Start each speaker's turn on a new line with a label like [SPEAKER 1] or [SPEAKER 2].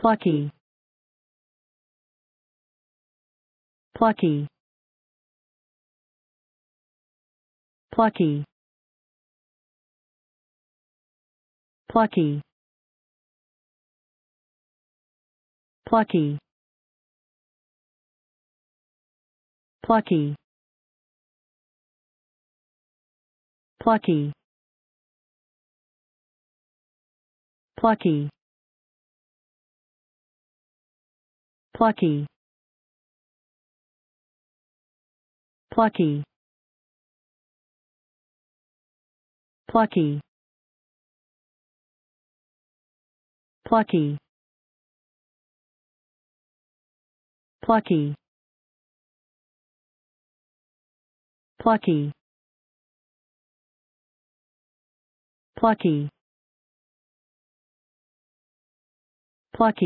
[SPEAKER 1] plucky, plucky, plucky, plucky, plucky, plucky, plucky, plucky, plucky, plucky, plucky, plucky, plucky, plucky, plucky, plucky.